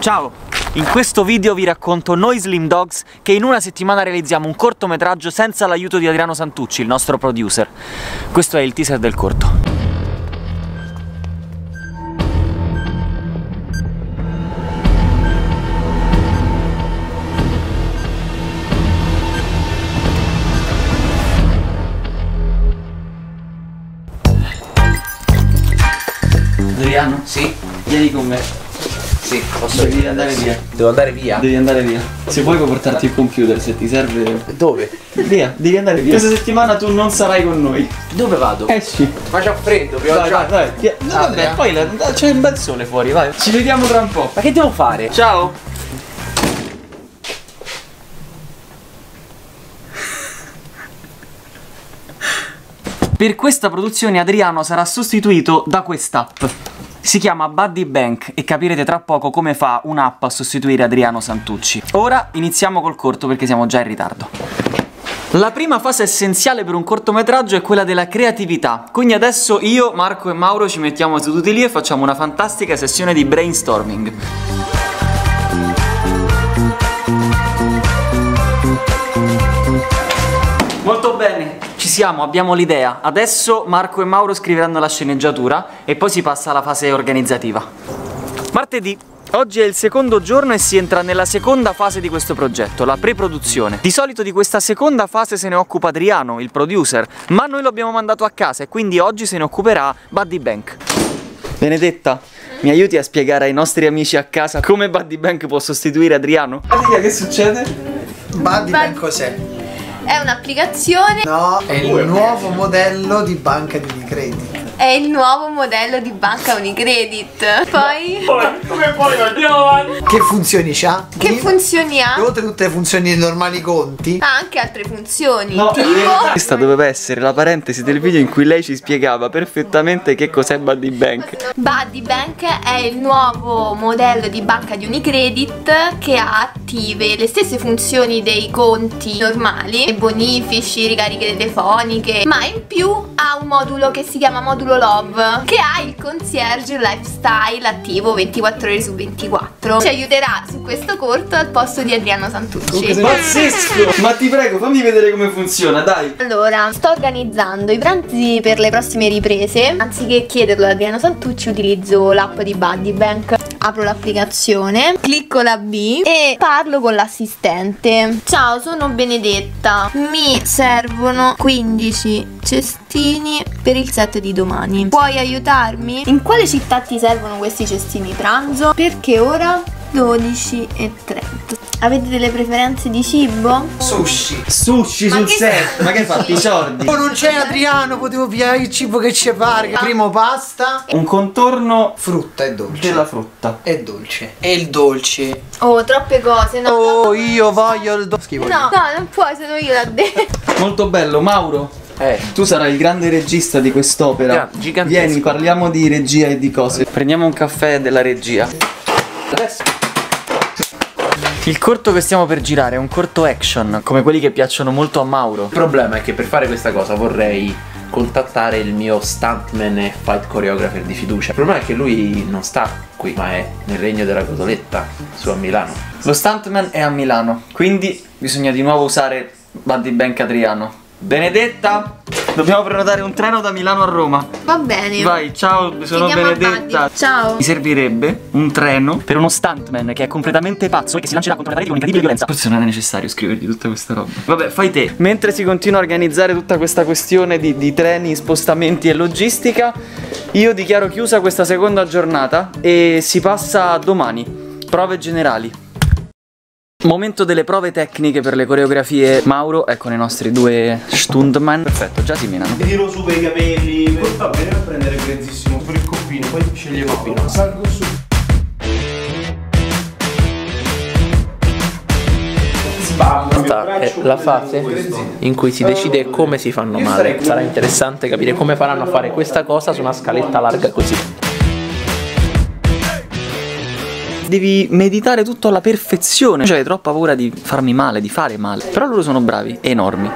Ciao! In questo video vi racconto noi Slim Dogs che in una settimana realizziamo un cortometraggio senza l'aiuto di Adriano Santucci, il nostro producer. Questo è il teaser del corto. Adriano? Sì? Vieni con me. Sì, posso Devi andare via. Devo andare via? Devi andare via. Se vuoi puoi portarti il computer, se ti serve. Dove? Via, devi andare via. Questa settimana tu non sarai con noi. Dove vado? Esci. Ma c'ha freddo, Vai, vai. No, vabbè, poi c'è un bel sole fuori, vai. Ci vediamo tra un po'. Ma che devo fare? Ciao. Per questa produzione Adriano sarà sostituito da quest'app. Si chiama Buddy Bank e capirete tra poco come fa un'app a sostituire Adriano Santucci. Ora iniziamo col corto perché siamo già in ritardo. La prima fase essenziale per un cortometraggio è quella della creatività. Quindi adesso io, Marco e Mauro ci mettiamo seduti lì e facciamo una fantastica sessione di brainstorming. Molto bene, ci siamo, abbiamo l'idea. Adesso Marco e Mauro scriveranno la sceneggiatura e poi si passa alla fase organizzativa. Martedì. Oggi è il secondo giorno e si entra nella seconda fase di questo progetto, la pre-produzione. Di solito di questa seconda fase se ne occupa Adriano, il producer, ma noi lo abbiamo mandato a casa e quindi oggi se ne occuperà Buddy Bank. Benedetta, mi aiuti a spiegare ai nostri amici a casa come Buddy Bank può sostituire Adriano? Adriano, che succede? Buddy Bank cos'è? È un'applicazione. No, è il nuovo modello di banca di Unicredit. È il nuovo modello di banca Unicredit. Poi Come poi andiamo avanti? Che funzioni c'ha? che funzioni ha? Oltre a tutte le funzioni dei normali conti. Ha anche altre funzioni. No, tipo questa doveva essere la parentesi del video in cui lei ci spiegava perfettamente che cos'è Buddy Bank. Buddy Bank è il nuovo modello di banca di Unicredit che ha attive le stesse funzioni dei conti normali, bonifici, ricariche telefoniche, ma in più ha un modulo che si chiama modulo Love, che ha il concierge lifestyle attivo 24 ore su 24. Ci aiuterà su questo corto al posto di Adriano Santucci. Pazzesco! Ma ti prego, fammi vedere come funziona, dai! Allora, sto organizzando i pranzi per le prossime riprese. Anziché chiederlo ad Adriano Santucci, utilizzo l'app di Buddy Bank. Apro l'applicazione, clicco la B e parlo con l'assistente. Ciao, sono Benedetta. Mi servono 15 cestini per il set di domani. Puoi aiutarmi? In quale città ti servono questi cestini pranzo? Perché ora 12:30. Avete delle preferenze di cibo? Sushi. Sushi sul set! Ma che hai fatto i sordi? Oh, non c'è Adriano, potevo via il cibo che ci pare. Primo pasta. Un contorno Frutta e dolce. della frutta. E dolce. E il dolce. Oh, troppe cose, no? Oh, io voglio il dolce. No, no, non puoi, sono io là dentro. Molto bello, Mauro. Tu sarai il grande regista di quest'opera. Gigantesco. Vieni, parliamo di regia e di cose. Prendiamo un caffè della regia. Adesso. Il corto che stiamo per girare è un corto action, come quelli che piacciono molto a Mauro. Il problema è che per fare questa cosa vorrei contattare il mio stuntman e fight choreographer di fiducia. Il problema è che lui non sta qui, ma è nel regno della cotoletta, su a Milano. Lo stuntman è a Milano, quindi bisogna di nuovo usare Buddy Bank Adriano. Benedetta, dobbiamo prenotare un treno da Milano a Roma. Va bene. Vai, ciao, sono Chiediamo a Benedetta. Buddy. Ciao. Mi servirebbe un treno per uno stuntman che è completamente pazzo e che si lancerà contro le pareti con incredibile violenza. Forse non è necessario scrivergli tutta questa roba. Vabbè, fai te. Mentre si continua a organizzare tutta questa questione di treni, spostamenti e logistica, io dichiaro chiusa questa seconda giornata e si passa a domani. Prove generali. Momento delle prove tecniche per le coreografie. Mauro è con i nostri due stuntman. Perfetto, già si menano. Tiro su per i capelli. Va bene a prendere grezzissimo per il coppino, poi sceglie il coppino. Salgo su. Questa è la fase in cui si decide come si fanno male. Sarà interessante capire come faranno a fare questa cosa su una scaletta larga così. Devi meditare tutto alla perfezione. Cioè hai troppa paura di farmi male, di fare male. Però loro sono bravi, enormi.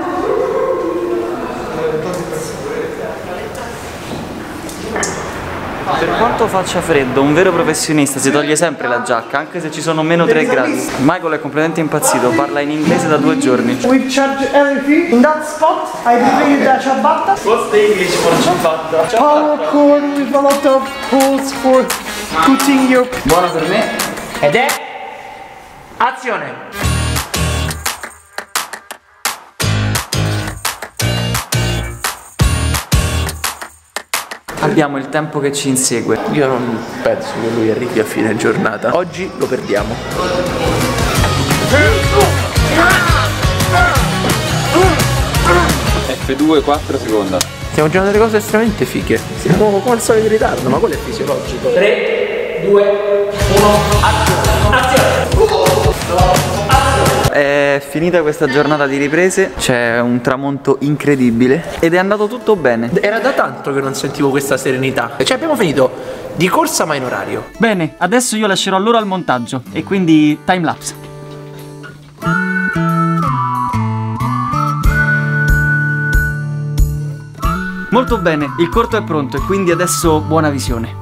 Per quanto faccia freddo, un vero professionista si toglie sempre la giacca, anche se ci sono meno 3 gradi. Michael è completamente impazzito, parla in inglese da 2 giorni. We charge everything. In that spot, I believe the ciabatta. What's the English for ciabatta? Power cord with a lot of holes for putting your... Buona per me. Ed è azione! Abbiamo il tempo che ci insegue. Io non penso che lui arrivi a fine giornata. Oggi lo perdiamo. F2 4 seconda. Stiamo giocando delle cose estremamente fighe. Siamo come al solito in ritardo, ma quello è fisiologico. 3, 2, 1, azione! È finita questa giornata di riprese, c'è un tramonto incredibile ed è andato tutto bene. Era da tanto che non sentivo questa serenità. Cioè abbiamo finito di corsa ma in orario. Bene, adesso io lascerò loro al montaggio e quindi time lapse. Molto bene, il corto è pronto e quindi adesso buona visione.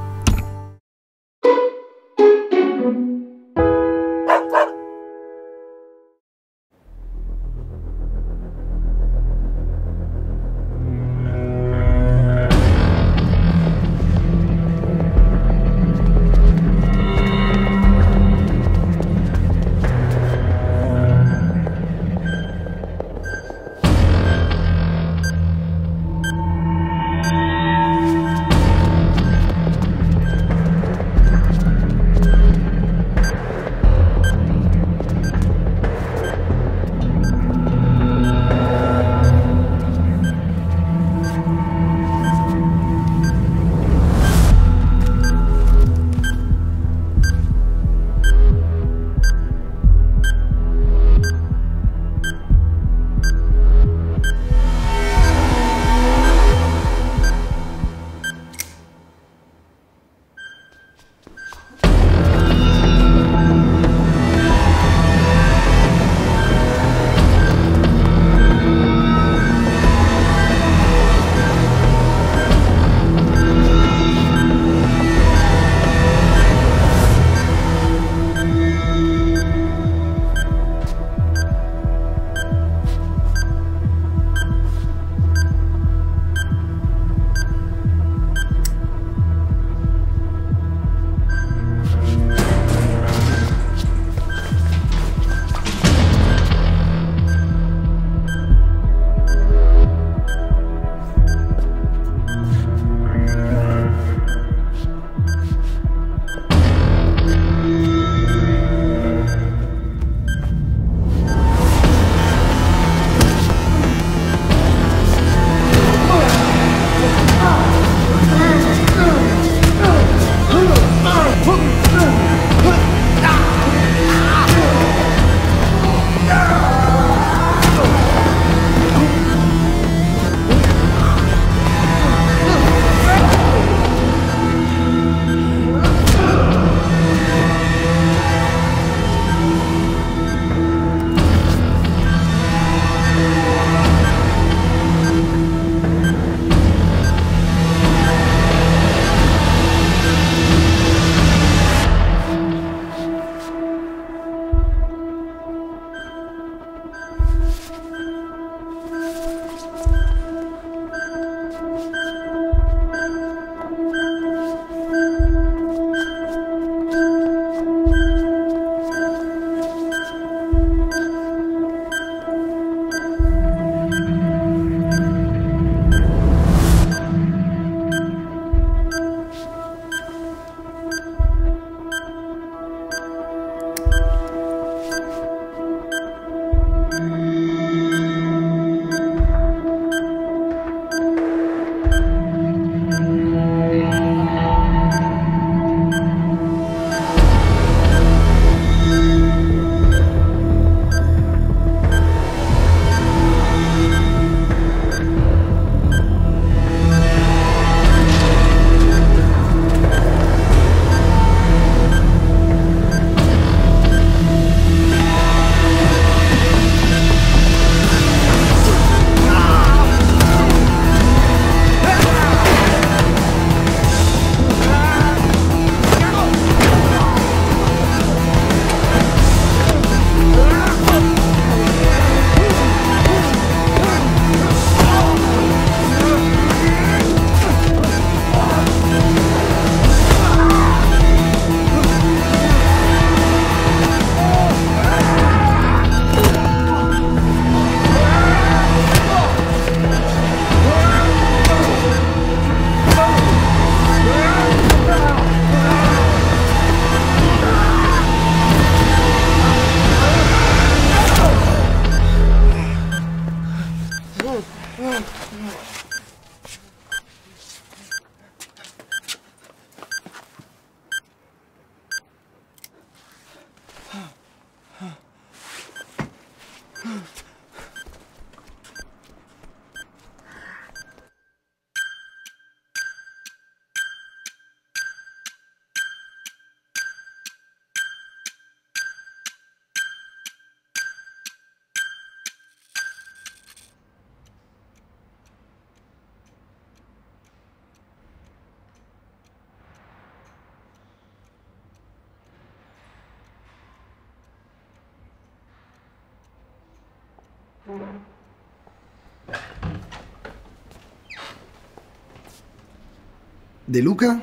De Luca?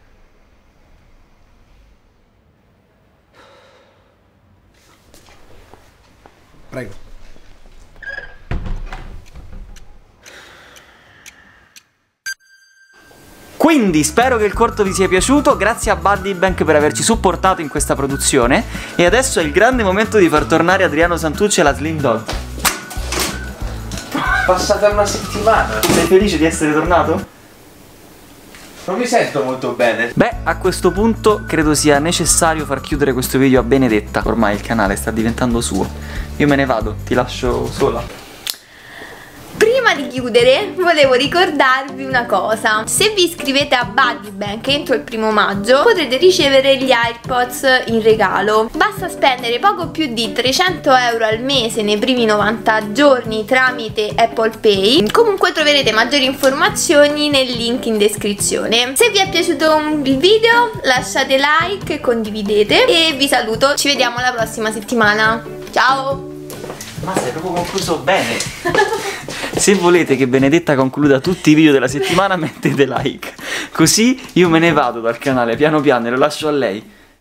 Prego. Quindi spero che il corto vi sia piaciuto, grazie a Buddy Bank per averci supportato in questa produzione e adesso è il grande momento di far tornare Adriano Santucci e la Slim Dog. Passata una settimana. Sei felice di essere tornato? Non mi sento molto bene. Beh, a questo punto credo sia necessario far chiudere questo video a Benedetta. Ormai il canale sta diventando suo. Io me ne vado, ti lascio sola. Prima di chiudere volevo ricordarvi una cosa: se vi iscrivete a Buddy Bank entro il 1° maggio potrete ricevere gli AirPods in regalo. Basta spendere poco più di 300 euro al mese nei primi 90 giorni tramite Apple Pay. Comunque troverete maggiori informazioni nel link in descrizione. Se vi è piaciuto il video lasciate like e condividete e vi saluto, ci vediamo la prossima settimana. Ciao! Ma sei proprio concluso bene. Se volete che Benedetta concluda tutti i video della settimana mettete like. Così io me ne vado dal canale piano piano e lo lascio a lei.